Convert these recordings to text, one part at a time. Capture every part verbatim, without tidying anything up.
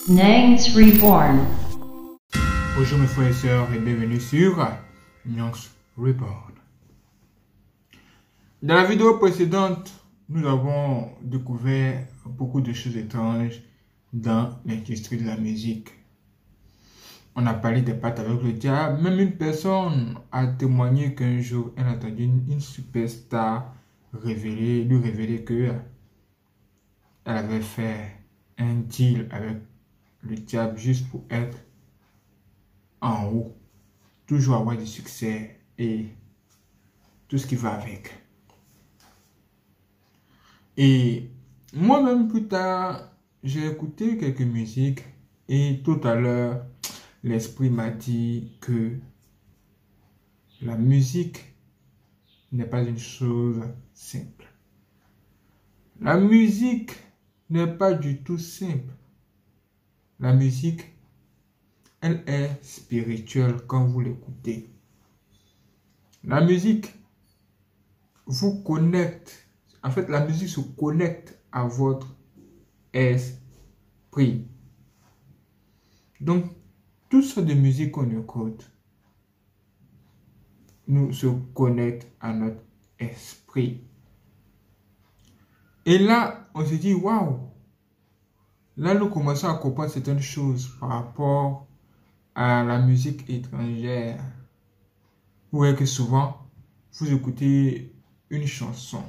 Nyangs Reborn. Bonjour mes frères et sœurs et bienvenue sur Nyangs Reborn. Dans la vidéo précédente, nous avons découvert beaucoup de choses étranges dans l'industrie de la musique. On a parlé des pactes avec le diable. Même une personne a témoigné qu'un jour, elle a entendu une, une superstar révéler, lui révéler que elle avait fait un deal avec le diable juste pour être en haut, toujours avoir du succès et tout ce qui va avec. Et moi-même plus tard, j'ai écouté quelques musiques et tout à l'heure, l'esprit m'a dit que la musique n'est pas une chose simple. La musique n'est pas du tout simple. La musique, elle est spirituelle quand vous l'écoutez. La musique vous connecte. En fait, la musique se connecte à votre esprit. Donc, tout ce de musique qu'on écoute nous se connecte à notre esprit. Et là, on se dit, waouh! Là, nous commençons à comprendre certaines choses par rapport à la musique étrangère. Vous voyez que souvent, vous écoutez une chanson.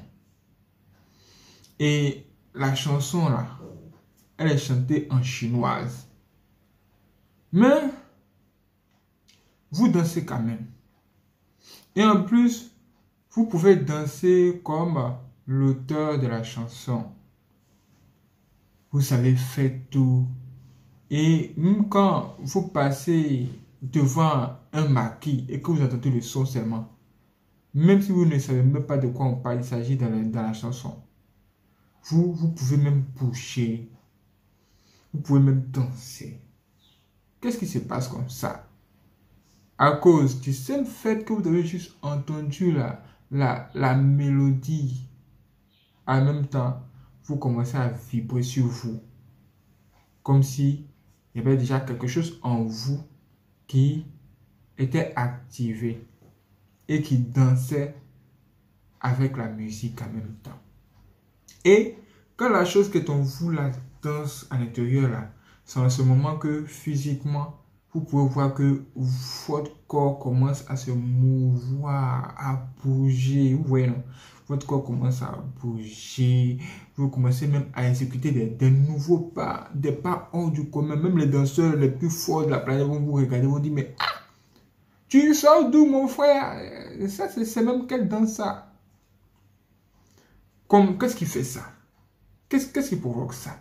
Et la chanson, là, elle est chantée en chinoise. Mais, vous dansez quand même. Et en plus, vous pouvez danser comme l'auteur de la chanson. Vous savez faire tout. Et même quand vous passez devant un maquis et que vous entendez le son seulement, même si vous ne savez même pas de quoi on parle, il s'agit dans, dans la chanson, vous, vous pouvez même bouger, vous pouvez même danser. Qu'est-ce qui se passe comme ça? À cause du seul fait que vous avez juste entendu la, la, la mélodie, en même temps, vous commencez à vibrer sur vous. Comme si il y avait déjà quelque chose en vous qui était activé et qui dansait avec la musique en même temps. Et quand la chose qui est en vous, la danse à l'intérieur, là, c'est en ce moment que physiquement, vous pouvez voir que votre corps commence à se mouvoir, à bouger. Vous voyez, non? Votre corps commence à bouger. Vous commencez même à exécuter des, des nouveaux pas, des pas hors du commun. Même les danseurs les plus forts de la planète vont vous regarder, vont dire, mais ah, tu sors d'où mon frère? Ça, c'est même quelle danse ça? Qu'est-ce qui fait ça? Qu'est-ce qu'est-ce qui provoque ça?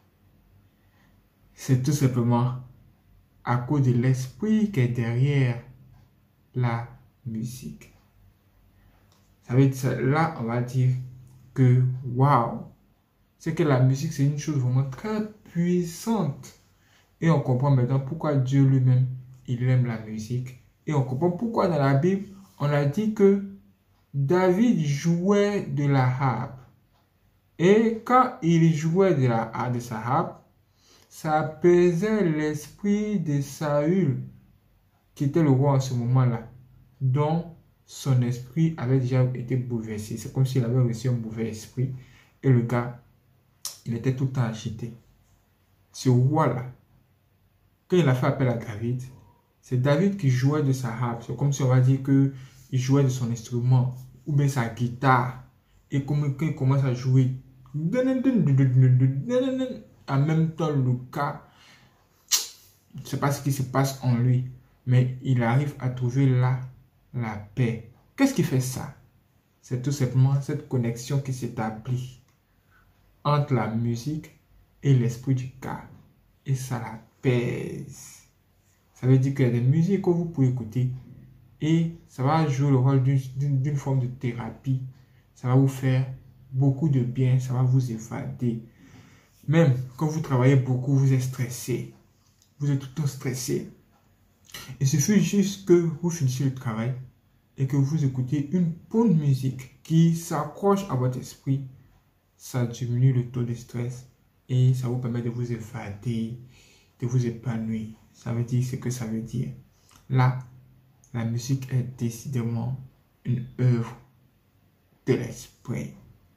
C'est tout simplement à cause de l'esprit qui est derrière la musique. Ça veut dire, là, on va dire que, waouh, c'est que la musique, c'est une chose vraiment très puissante. Et on comprend maintenant pourquoi Dieu lui-même, il aime la musique. Et on comprend pourquoi dans la Bible, on a dit que David jouait de la harpe. Et quand il jouait de la de sa harpe, ça apaisait l'esprit de Saül, qui était le roi en ce moment-là, dont son esprit avait déjà été bouleversé. C'est comme s'il avait reçu un mauvais esprit. Et le gars, il était tout le temps agité. Ce roi-là, quand il a fait appel à David, c'est David qui jouait de sa harpe. C'est comme si on va dire qu'il jouait de son instrument, ou bien sa guitare. Et comme quand il commence à jouer, en même temps, le gars, je ne sais pas ce qui se passe en lui, mais il arrive à trouver là la paix. Qu'est-ce qui fait ça? C'est tout simplement cette connexion qui s'établit entre la musique et l'esprit du gars. Et ça l'apaise. Ça veut dire qu'il y a des musiques que vous pouvez écouter et ça va jouer le rôle d'une forme de thérapie. Ça va vous faire beaucoup de bien, ça va vous évader. Même quand vous travaillez beaucoup, vous êtes stressé. Vous êtes tout le temps stressé. Il suffit juste que vous finissez le travail et que vous écoutez une bonne musique qui s'accroche à votre esprit. Ça diminue le taux de stress et ça vous permet de vous évader de vous épanouir. Ça veut dire ce que ça veut dire. Là, la musique est décidément une œuvre de l'esprit.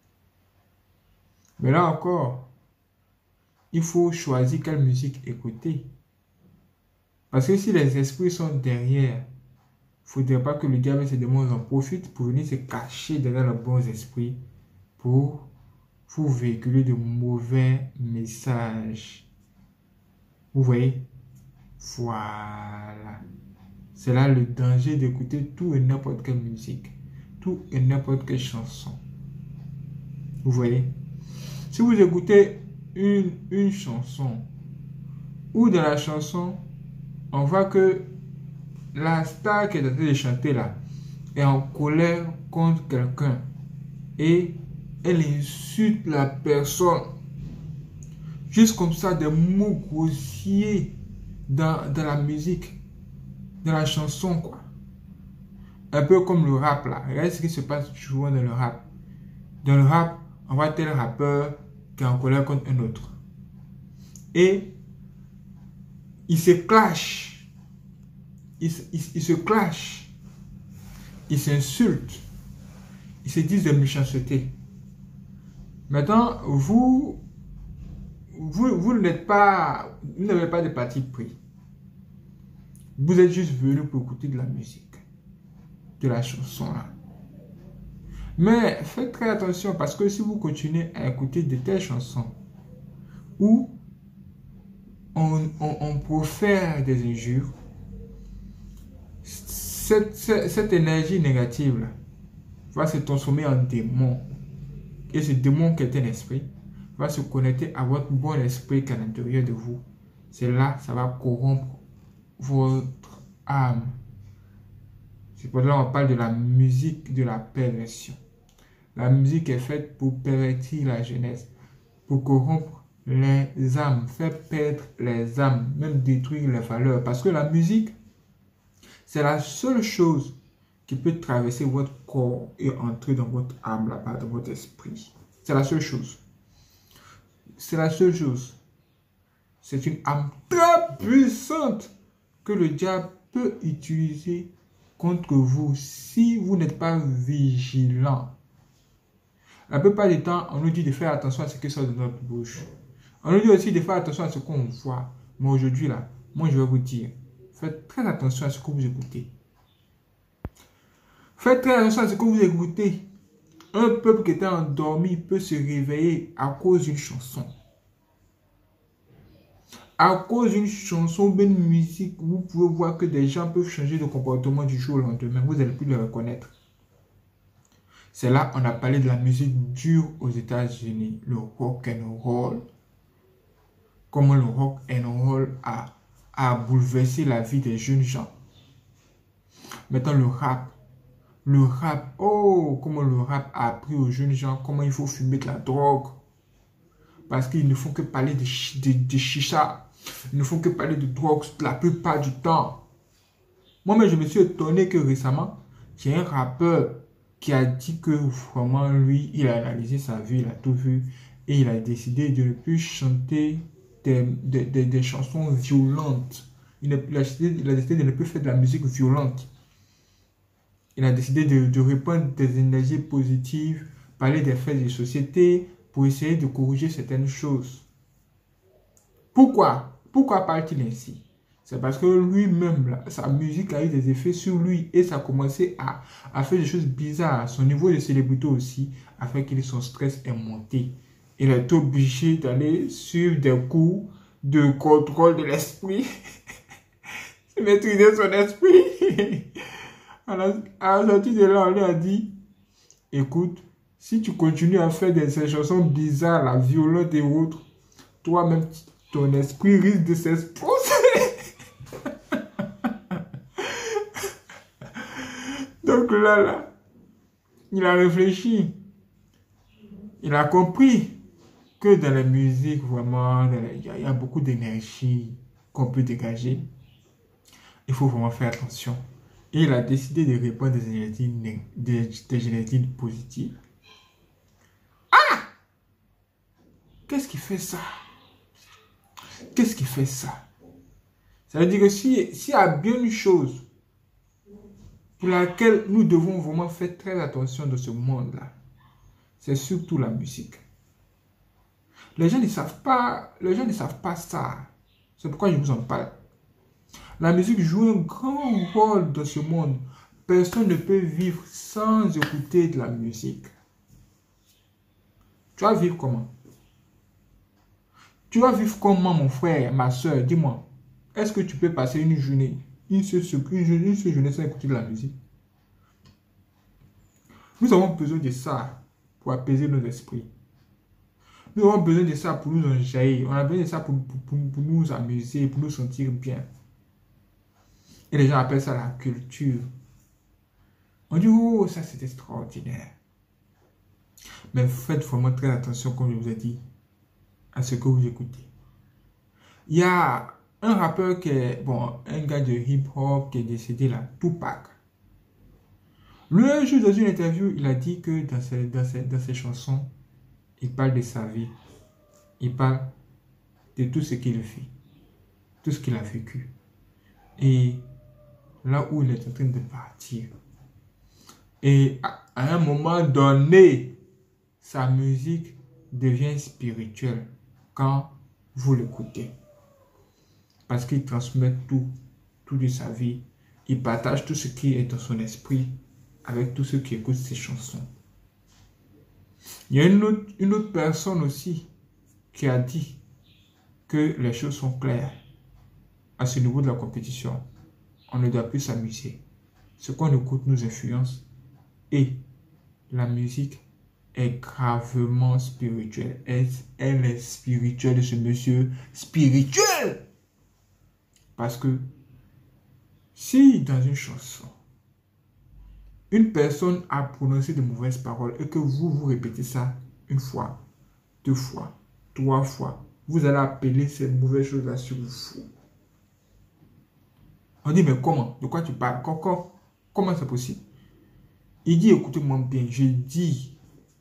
Mais là encore, il faut choisir quelle musique écouter. Parce que si les esprits sont derrière, il ne faudrait pas que le diable et ses démons en profitent pour venir se cacher derrière les bons esprits pour vous véhiculer de mauvais messages. Vous voyez? Voilà. C'est là le danger d'écouter tout et n'importe quelle musique, tout et n'importe quelle chanson. Vous voyez? Si vous écoutez une, une chanson, ou dans la chanson, on voit que la star qui est en train de chanter là est en colère contre quelqu'un et elle insulte la personne. Juste comme ça, des mots grossiers dans, dans la musique, dans la chanson, quoi. Un peu comme le rap, là. Regardez ce qui se passe souvent dans le rap. Dans le rap, on voit tel rappeur qui est en colère contre un autre. Et ils se clashent. Ils, ils, ils se clashent. Ils s'insultent. Ils se disent des méchancetés. Maintenant, vous, vous, vous n'êtes pas, vous n'avez pas de parti pris. Vous êtes juste venu pour écouter de la musique, de la chanson là. Mais faites très attention parce que si vous continuez à écouter de telles chansons où on, on, on profère des injures, cette, cette, cette énergie négative là va se transformer en démon. Et ce démon qui est un esprit va se connecter à votre bon esprit qui est à l'intérieur de vous. C'est là, ça va corrompre votre âme. C'est pour ça qu'on parle de la musique de la perversion. La musique est faite pour pervertir la jeunesse, pour corrompre les âmes, faire perdre les âmes, même détruire les valeurs. Parce que la musique, c'est la seule chose qui peut traverser votre corps et entrer dans votre âme là-bas, dans votre esprit. C'est la seule chose. C'est la seule chose. C'est une âme très puissante que le diable peut utiliser contre vous si vous n'êtes pas vigilant. La plupart du temps, on nous dit de faire attention à ce qui sort de notre bouche. On nous dit aussi de faire attention à ce qu'on voit. Mais aujourd'hui, là, moi, je vais vous dire, faites très attention à ce que vous écoutez. Faites très attention à ce que vous écoutez. Un peuple qui était endormi peut se réveiller à cause d'une chanson. À cause d'une chanson, d'une musique, vous pouvez voir que des gens peuvent changer de comportement du jour au lendemain. Vous n'allez plus les reconnaître. C'est là on a parlé de la musique dure aux États-Unis, le rock and roll. Comment le rock and roll a, a bouleversé la vie des jeunes gens. Maintenant le rap. Le rap, oh, comment le rap a appris aux jeunes gens comment il faut fumer de la drogue. Parce qu'ils ne font que parler de, de, de chicha. Ils ne font que parler de drogue la plupart du temps. Moi-même, je me suis étonné que récemment, il y a un rappeur qui a dit que vraiment, lui, il a analysé sa vie, il a tout vu. Et il a décidé de ne plus chanter des, des, des, des chansons violentes. Il a, il, a décidé, il a décidé de ne plus faire de la musique violente. Il a décidé de, de répandre des énergies positives, parler des faits de société pour essayer de corriger certaines choses. Pourquoi? Pourquoi parle-t-il ainsi? C'est parce que lui-même, sa musique a eu des effets sur lui et ça a commencé à, à faire des choses bizarres. Son niveau de célébrité aussi a fait que son stress est monté. Il est obligé d'aller suivre des cours de contrôle de l'esprit, maîtriser son esprit. À la, à la sortie de là, on lui a dit, écoute, si tu continues à faire des, ces chansons bizarres, la violente et autres, toi-même, ton esprit risque de s'exposer. Donc là, là, il a réfléchi. Il a compris que dans la musique, vraiment, il y, y a beaucoup d'énergie qu'on peut dégager. Il faut vraiment faire attention. Et il a décidé de répondre des énergies, des, des énergies positives. Ah! Qu'est-ce qui fait ça? Qu'est-ce qui fait ça? Ça veut dire que s'il si y a bien une chose pour laquelle nous devons vraiment faire très attention dans ce monde-là, c'est surtout la musique. Les gens ne savent pas, les gens ne savent pas ça. C'est pourquoi je vous en parle. La musique joue un grand rôle dans ce monde. Personne ne peut vivre sans écouter de la musique. Tu vas vivre comment? Tu vas vivre comment, mon frère, ma soeur? Dis-moi. Est-ce que tu peux passer une journée, une seule, une, une seule journée sans écouter de la musique? Nous avons besoin de ça pour apaiser nos esprits. Nous avons besoin de ça pour nous enjaillir. On a besoin de ça pour, pour, pour, pour nous amuser, pour nous sentir bien. Et les gens appellent ça la culture. On dit, oh, ça c'est extraordinaire. Mais faites vraiment très attention, comme je vous ai dit, à ce que vous écoutez. Il y a un rappeur qui est, bon, un gars de hip-hop qui est décédé là, Tupac. Lui, un jour dans une interview, il a dit que dans ses, dans ses, dans ses chansons, il parle de sa vie. Il parle de tout ce qu'il fait, tout ce qu'il a vécu. Et là où il est en train de partir. Et à, à un moment donné, sa musique devient spirituelle quand vous l'écoutez. Parce qu'il transmet tout, tout de sa vie. Il partage tout ce qui est dans son esprit avec tous ceux qui écoutent ses chansons. Il y a une autre, une autre personne aussi qui a dit que les choses sont claires à ce niveau de la compétition. On ne doit plus s'amuser. Ce qu'on écoute nous influence et la musique est gravement spirituelle. Elle, elle est spirituelle, ce monsieur spirituel. Parce que si dans une chanson, une personne a prononcé de mauvaises paroles et que vous, vous répétez ça une fois, deux fois, trois fois, vous allez appeler ces mauvaises choses-là sur vous. On dit, mais comment? De quoi tu parles? Comment, comment c'est possible? Il dit, écoutez-moi bien, je dis,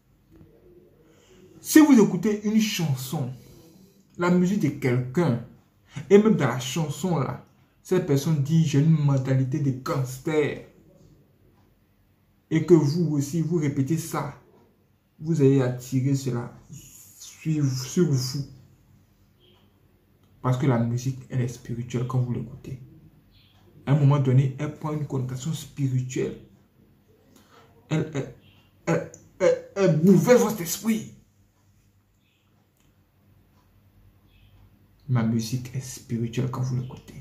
si vous écoutez une chanson, la musique de quelqu'un, et même dans la chanson là, cette personne dit, j'ai une mentalité de gangster, et que vous aussi, vous répétez ça, vous allez attirer cela sur, sur vous. Parce que la musique, elle est spirituelle quand vous l'écoutez. À un moment donné, elle prend une connotation spirituelle. Elle, elle, elle, elle, elle bouleverse votre esprit. Ma musique est spirituelle quand vous l'écoutez.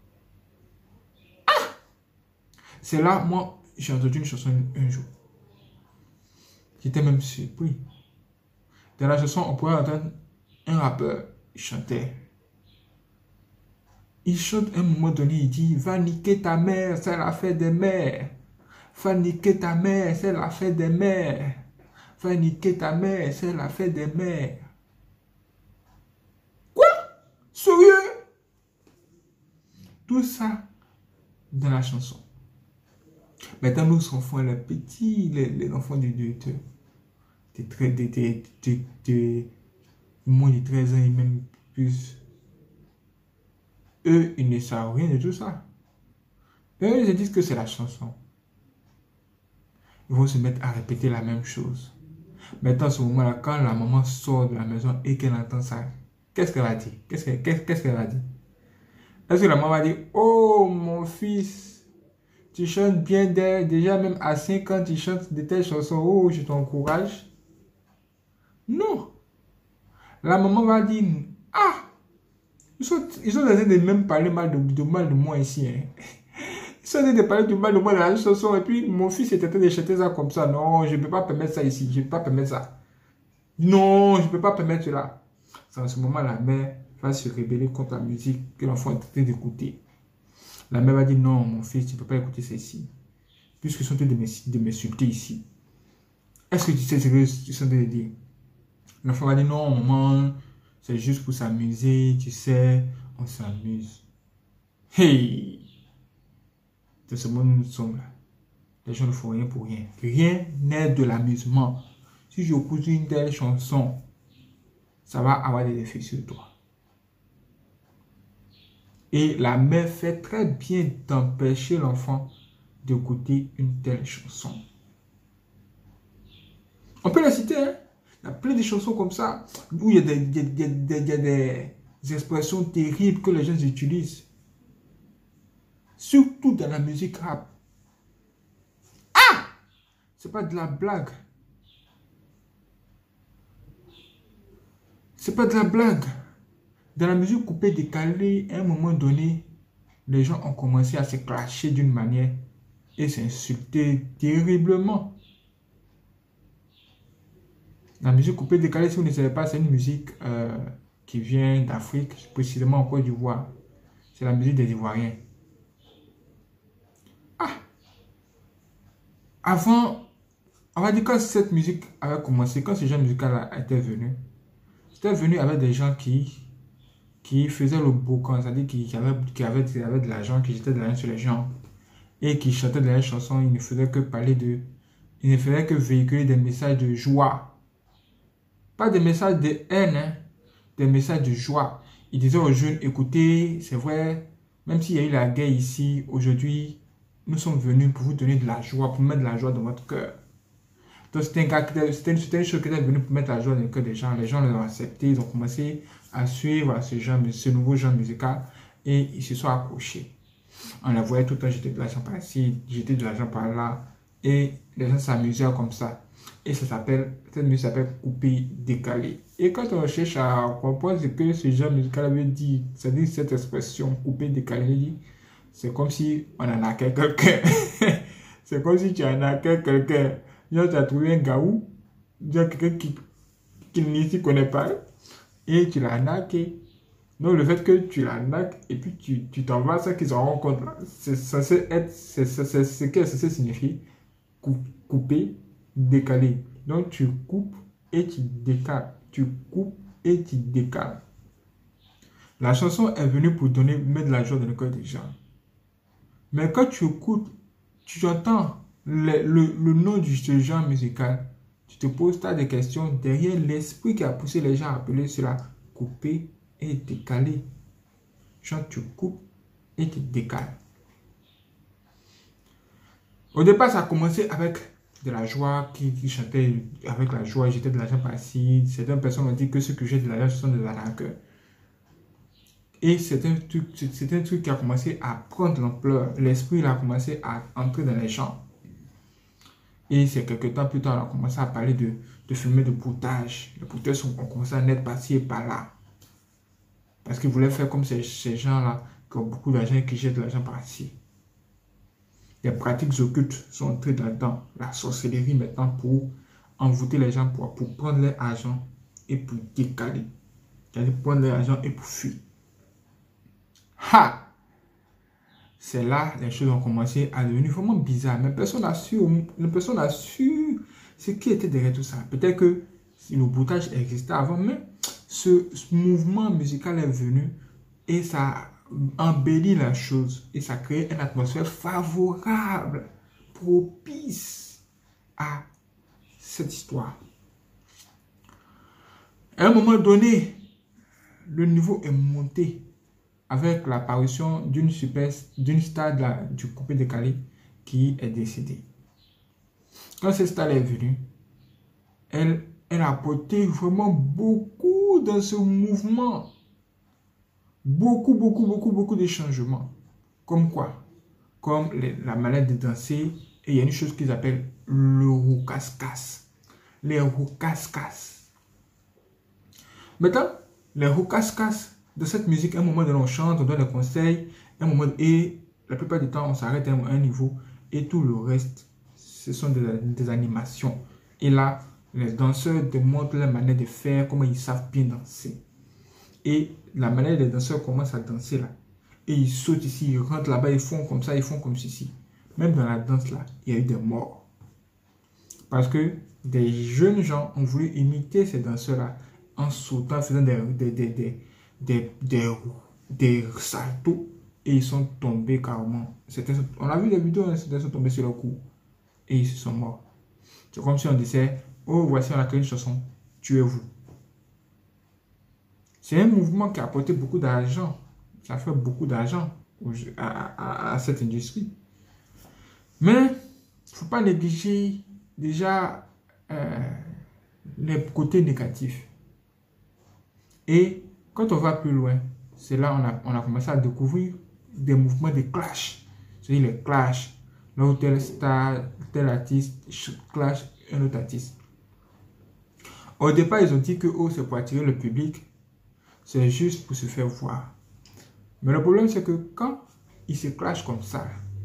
Ah! C'est là, moi, j'ai entendu une chanson un, un jour. J'étais même surpris. Dans la chanson, on pourrait entendre un rappeur, il chantait. Il chante à un moment donné, il dit, va niquer ta mère, c'est l'affaire des mères. Va niquer ta mère, c'est l'affaire des mères. Va niquer ta mère, c'est l'affaire des mères. Quoi? Sérieux? Tout ça dans la chanson. Maintenant, nos enfants, les petits, les, les enfants de, de, de, de, de, de, de, de, de moins de treize ans et même plus, eux, ils ne savent rien de tout ça. Eux, ils se disent que c'est la chanson. Ils vont se mettre à répéter la même chose. Maintenant, à ce moment-là, quand la maman sort de la maison et qu'elle entend ça, qu'est-ce qu'elle va dire? Qu'est-ce qu'elle qu'est-ce, qu'est-ce qu'elle va dire? Est-ce que la maman va dire, oh, mon fils, tu chantes bien dès, déjà même à cinq ans, tu chantes de telles chansons, oh, je t'encourage? Non. La maman va dire, ah, ils sont, ils sont en train de même parler mal de, de mal de moi ici. Hein. Ils sont en train de parler du mal de moi dans la chanson. Et puis mon fils est en train de chanter ça comme ça. Non, je ne peux pas permettre ça ici. Je ne peux pas permettre ça. Non, je ne peux pas permettre cela. C'est en ce moment la mère va se rebeller contre la musique que l'enfant est en train d'écouter. La mère va dire non, mon fils, tu ne peux pas écouter ça ici. Puisqu'ils sont en train de m'insulter ici. Est-ce que tu sais ce que tu sont en train de dire? L'enfant va dire non, maman. C'est juste pour s'amuser, tu sais, on s'amuse. Hey! De ce monde où nous sommes là. Les gens ne font rien pour rien. Rien n'est de l'amusement. Si j'écoute une telle chanson, ça va avoir des effets sur toi. Et la mère fait très bien d'empêcher l'enfant d'écouter une telle chanson. On peut la citer, hein? Il y a plein de chansons comme ça, où il y a des, des, des, des, des, des expressions terribles que les gens utilisent. Surtout dans la musique rap. Ah! C'est pas de la blague. C'est pas de la blague. Dans la musique coupée décalée, à un moment donné, les gens ont commencé à se clasher d'une manière et s'insulter terriblement. La musique coupée décalée, si vous ne savez pas, c'est une musique euh, qui vient d'Afrique, précisément en Côte d'Ivoire. C'est la musique des Ivoiriens. Ah! Avant, on va dire quand cette musique avait commencé, quand ce genre musical était venu, c'était venu avec des gens qui, qui faisaient le boucan, c'est-à-dire qui, qui, avaient, qui, avaient, qui avaient de l'argent, qui jetaient de l'argent sur les gens et qui chantaient de la chanson. Ils ne faisaient que parler de... Ils ne faisaient que véhiculer des messages de joie. Pas des messages de haine, hein, des messages de joie. Ils disaient aux jeunes, écoutez, c'est vrai, même s'il y a eu la guerre ici, aujourd'hui, nous sommes venus pour vous donner de la joie, pour mettre de la joie dans votre cœur. Donc c'était une, une chose qui était venue pour mettre la joie dans le cœur des gens. Les gens l'ont accepté, ils ont commencé à suivre ce, genre, ce nouveau genre musical et ils se sont accrochés. On la voyait tout le temps, jeter de l'argent par ici, jeter de l'argent par là et les gens s'amusaient comme ça. Et ça s'appelle, cette musique s'appelle coupé décalé. Et quand on cherche à comprendre ce que ce genre musical veut dire, c'est-à-dire cette expression coupé décalé, c'est comme si on en a quelqu'un. C'est comme si tu en as quelqu'un. Genre, tu as trouvé un gaou, genre quelqu'un qui, qui ne s'y connaît pas, et tu l'as arnaqué. Donc, le fait que tu l'arnaques et puis tu t'envoies ça qu'ils en rendent compte, c'est censé être, c'est ce que ça signifie couper, décaler. Donc, tu coupes et tu décales. Tu coupes et tu décales. La chanson est venue pour donner, mettre de la joie dans le cœur des gens. Mais quand tu écoutes, tu entends le, le, le nom du ce genre musical, tu te poses tas de questions derrière l'esprit qui a poussé les gens à appeler cela couper et décaler. Genre, tu coupes et tu décales. Au départ, ça a commencé avec de la joie, qui, qui chantait avec la joie, j'étais de l'argent par-ci. Certaines personnes ont dit que ceux que j'ai de l'argent, ce sont des arnaqueurs. Et c'est un truc, c'est un truc qui a commencé à prendre l'ampleur. L'esprit a commencé à entrer dans les gens. Et c'est quelques temps plus tard, on a commencé à parler de, de filmer de broutage. Les broutages ont commencé à naître par-ci et par-là. Parce qu'ils voulaient faire comme ces, ces gens-là, qui ont beaucoup d'argent et qui jettent de l'argent par-ci. Les pratiques occultes sont entrées là-dedans. La sorcellerie maintenant pour envoûter les gens, pour, pour prendre leur argent et pour décaler. C'est-à-dire prendre leur argent et pour fuir. Ha! C'est là les choses ont commencé à devenir vraiment bizarres. Mais personne n'a su, personne n'a su ce qui était derrière tout ça. Peut-être que le broutage existait avant, mais ce, ce mouvement musical est venu et ça embellit la chose. Et ça crée une atmosphère favorable, propice à cette histoire. À un moment donné, le niveau est monté avec l'apparition d'une super, d'une star de la, du coupé décalé qui est décédée. Quand cette star est venue, elle, elle a apporté vraiment beaucoup dans ce mouvement. Beaucoup, beaucoup, beaucoup, beaucoup de changements. Comme quoi? Comme les, la manière de danser. Et il y a une chose qu'ils appellent le roucascas. Les roucascas. Maintenant, les roucascas, de cette musique, à un moment donné, on chante, on donne des conseils, un moment, et la plupart du temps, on s'arrête à un, un niveau, et tout le reste, ce sont des, des animations. Et là, les danseurs démontrent leur manière de faire, comment ils savent bien danser. Et la manière des danseurs commencent à danser là. Et ils sautent ici, ils rentrent là-bas, ils font comme ça, ils font comme ceci. Même dans la danse là, il y a eu des morts. Parce que des jeunes gens ont voulu imiter ces danseurs-là en sautant, en faisant des... des, des, des Des, des, des saltos et ils sont tombés carrément. Certains, on a vu des vidéos, hein, certains sont tombés sur leur cou et ils se sont morts. C'est comme si on disait, oh voici on a créé une chanson, tuez-vous. C'est un mouvement qui a apporté beaucoup d'argent, Ça fait beaucoup d'argent à, à, à cette industrie. Mais il ne faut pas négliger déjà euh, les côtés négatifs. Et quand on va plus loin, c'est là qu'on a, on a commencé à découvrir des mouvements de clash. C'est-à-dire les clashs. Là où tel star, tel artiste clash un autre artiste. Au départ, ils ont dit que oh, c'est pour attirer le public. C'est juste pour se faire voir. Mais le problème, c'est que quand ils se clashent comme ça,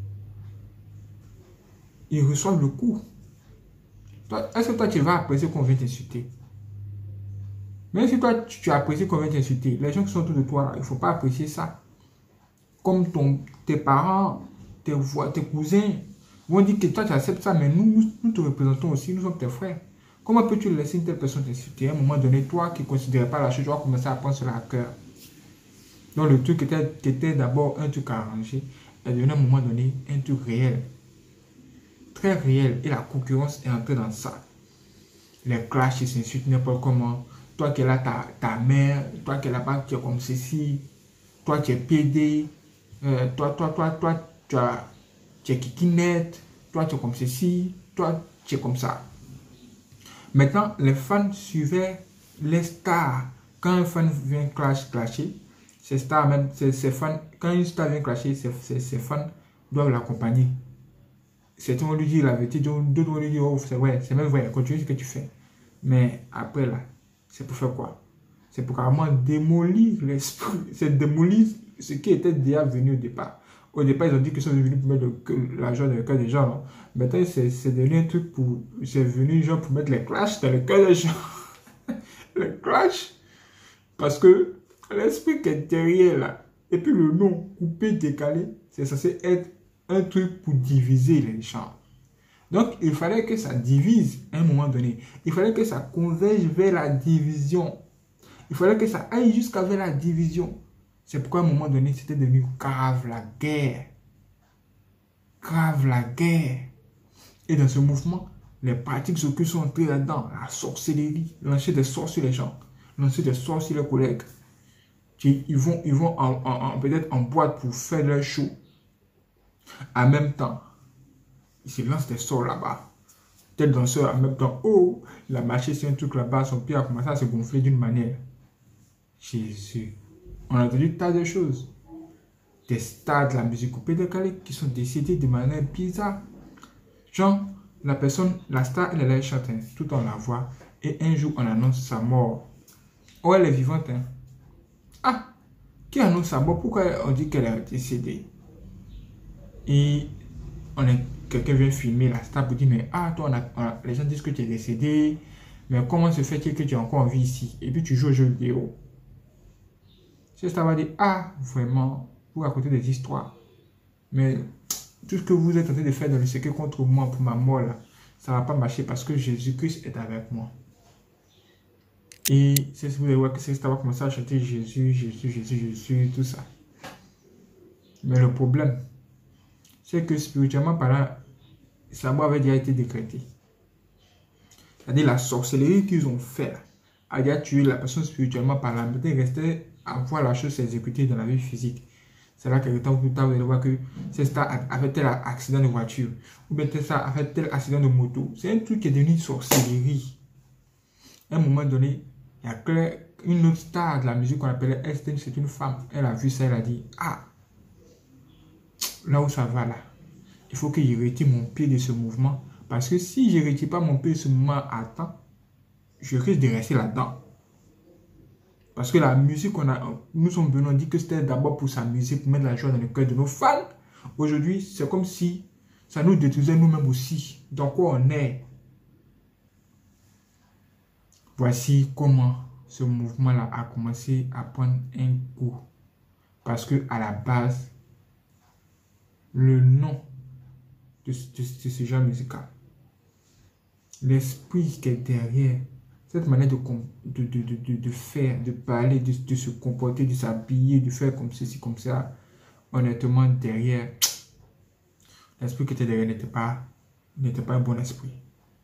ils reçoivent le coup. Est-ce que toi, tu vas apprécier qu'on vienne t'insulter? Même si toi, tu apprécies qu'on vienne t'insulter, les gens qui sont autour de toi, il ne faut pas apprécier ça. Comme ton, tes parents, tes, tes cousins vont dire que toi, tu acceptes ça, mais nous, nous, nous te représentons aussi, nous sommes tes frères. Comment peux-tu laisser une telle personne t'insulter? À un moment donné, toi qui ne considérais pas la chose, tu vas commencer à prendre cela à cœur. Donc le truc qui était, qui était d'abord un truc arrangé est devenu à un moment donné un truc réel. Très réel. Et la concurrence est entrée dans ça. Les clashs, ils s'insultent n'importe comment. Toi qui es là, ta, ta mère. Toi qui es là-bas, tu es comme ceci. Toi, tu es P D. Euh, toi, toi, toi, toi, tu, as, tu es kikinette. Toi, tu es comme ceci. Toi, tu es comme ça. Maintenant, les fans suivaient les stars. Quand un fan vient clash, clasher, ces stars, même ces, ces fans, quand une star vient clasher, ces, ces, ces fans doivent l'accompagner. Certains vont lui dire la vérité, d'autres vont lui dire, oh, c'est vrai, c'est même vrai, continue ce que tu fais. Mais après là, c'est pour faire quoi? C'est pour carrément démolir l'esprit, c'est démolir ce qui était déjà venu au départ. Au départ, ils ont dit que sont venus pour mettre l'argent dans le cœur des gens. Non? Maintenant, c'est devenu un truc pour. C'est venu genre pour mettre les clashs dans le cœur des gens. Les clashs. Parce que l'esprit qui est derrière là, et puis le nom coupé, décalé, c'est censé être un truc pour diviser les gens. Donc, il fallait que ça divise à un moment donné. Il fallait que ça converge vers la division. Il fallait que ça aille jusqu'à vers la division. C'est pourquoi à un moment donné, c'était devenu grave la guerre. Grave la guerre. Et dans ce mouvement, les pratiques occultes sont entrées là-dedans. La sorcellerie, lancer des sorts sur les gens, lancer des sorts sur les collègues. Ils vont, ils vont en, en, en, peut-être en boîte pour faire leur show. En même temps, ils se lancent des sorts là-bas. Tel danseur en même temps, oh, il a marché sur un truc là-bas, son pied a commencé à se gonfler d'une manière. Jésus. On a entendu tas de choses. Des stars de la musique coupée décalée qui sont décédés de manière bizarre. Genre, la personne, la star, elle est là, elle chante, hein, tout on la voit. Et un jour, on annonce sa mort. Oh, elle est vivante. Hein. Ah, qui annonce sa mort? Pourquoi on dit qu'elle est décédée? Et on est, quelqu'un vient filmer la star pour dire, mais ah, toi, on a, on a, les gens disent que tu es décédé. Mais comment se fait-il que tu es encore en vie ici? Et puis tu joues au jeu vidéo. C'est ça va dire, ah, vraiment, vous racontez des histoires. Mais tout ce que vous êtes en train de faire dans le secret contre moi pour ma mort, là, ça ne va pas marcher parce que Jésus-Christ est avec moi. Et c'est ce que vous allez voir que c'est ça va commencer à chanter Jésus, Jésus, Jésus, Jésus, tout ça. Mais le problème, c'est que spirituellement parlant, sa mort avait déjà été décrétée. C'est-à-dire la sorcellerie qu'ils ont fait a déjà tué la personne spirituellement parlant. Maintenant, il restait à voir la chose s'exécuter dans la vie physique. C'est là que le temps plus tard, vous allez voir que c'est ça a fait tel accident de voiture. Ou bien ça a fait tel accident de moto. C'est un truc qui est devenu une sorcellerie. À un moment donné, il y a une autre star de la musique qu'on appelait Estelle, c'est une femme. Elle a vu ça, elle a dit, ah, là où ça va là, il faut que je retire mon pied de ce mouvement. Parce que si je ne retire pas mon pied de ce mouvement à temps, je risque de rester là-dedans. Parce que la musique, on a, nous sommes venus, on dit que c'était d'abord pour s'amuser, pour mettre la joie dans le cœur de nos fans. Aujourd'hui, c'est comme si ça nous détruisait nous-mêmes aussi. Dans quoi on est. Voici comment ce mouvement-là a commencé à prendre un coup. Parce que à la base, le nom de, de, de ce genre musical, l'esprit qui est derrière, cette manière de, de, de, de, de faire, de parler, de, de se comporter, de s'habiller, de faire comme ceci, comme ça, honnêtement, derrière, l'esprit qui était derrière n'était pas, n'était pas un bon esprit.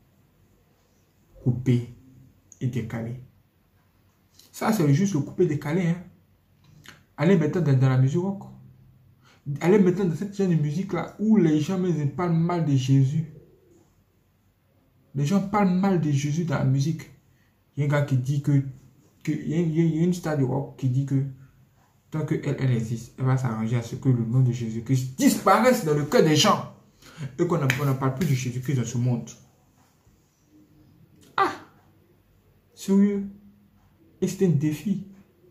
Coupé et décalé. Ça, c'est juste le coupé décalé. Hein. allez maintenant dans, dans la musique rock. Allez maintenant dans cette genre de musique-là où les gens ils parlent mal de Jésus. Les gens parlent mal de Jésus dans la musique. Il y a un gars qui dit que, que il, y a, il y a une star de rock qui dit que tant qu'elle elle existe, elle va s'arranger à ce que le nom de Jésus-Christ disparaisse dans le cœur des gens et qu'on ne parle plus de Jésus-Christ dans ce monde. Ah! Sérieux? Et c'était un défi.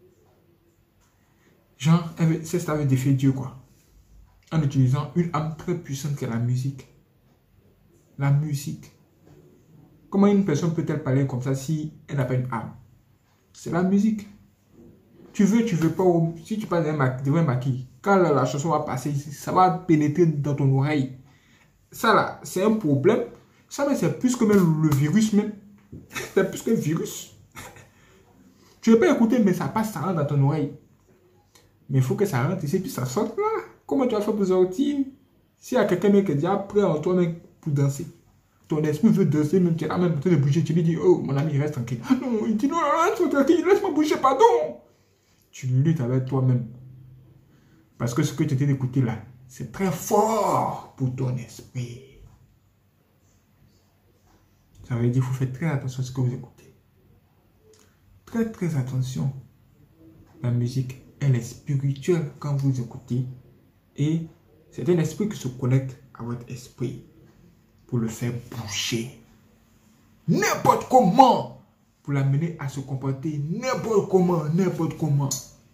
Genre, c'est ça avait défié Dieu, quoi. En utilisant une âme très puissante qu'est la musique. La musique. Comment une personne peut-elle parler comme ça si elle n'a pas une âme? C'est la musique. Tu veux, tu veux pas, si tu passes devant un maquis, quand la, la chanson va passer, ça va pénétrer dans ton oreille. Ça là, c'est un problème. Ça, c'est plus que même le virus même. C'est plus qu'un virus. Tu ne veux pas écouter, mais ça passe, ça rentre dans ton oreille. Mais il faut que ça rentre ici, puis ça sorte là. Comment tu vas faire pour sortir? S'il y a quelqu'un qui est déjà prêt en toi même pour danser. Ton esprit veut danser, même tu es là même en train de bouger. Tu lui dis, oh mon ami, reste tranquille. Ah non, il dit, non, reste tranquille, laisse-moi bouger, pardon. Tu luttes avec toi-même. Parce que ce que tu étais d'écouter là, c'est très fort pour ton esprit. Ça veut dire qu'il faut faire très attention à ce que vous écoutez. Très très attention. La musique, elle est spirituelle quand vous écoutez. Et c'est un esprit qui se connecte à votre esprit pour le faire bouger. N'importe comment. Pour l'amener à se comporter n'importe comment, n'importe comment.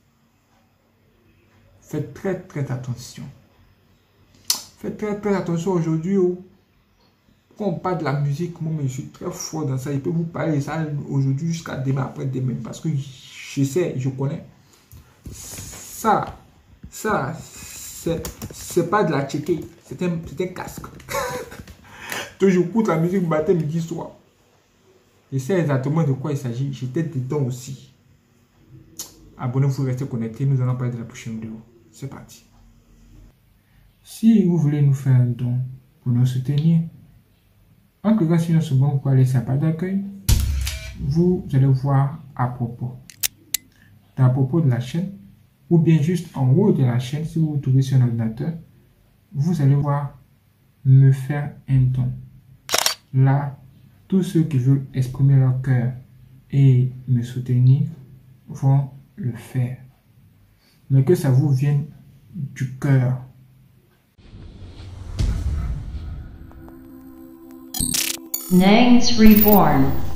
Faites très très attention. Faites très très attention aujourd'hui. Oh. Quand on parle de la musique, moi je suis très fort dans ça. Je peux vous parler de ça aujourd'hui jusqu'à demain, après-demain. Parce que je sais, je connais. Ça, ça, c'est pas de la checker. C'est un, un casque. Donc j'écoute la musique matin, midi, soir. Je sais exactement de quoi il s'agit. J'étais dedans aussi. Abonnez-vous, restez connectés. Nous allons parler de la prochaine vidéo. C'est parti. Si vous voulez nous faire un don pour nous soutenir, en cliquant sur notre bon, vous pouvez laisser un pas d'accueil. Vous allez voir à propos. Dans à propos de la chaîne, ou bien juste en haut de la chaîne, si vous vous trouvez sur un ordinateur, vous allez voir me faire un don. Là, tous ceux qui veulent exprimer leur cœur et me soutenir vont le faire. Mais que ça vous vienne du cœur. Nangs Reborn.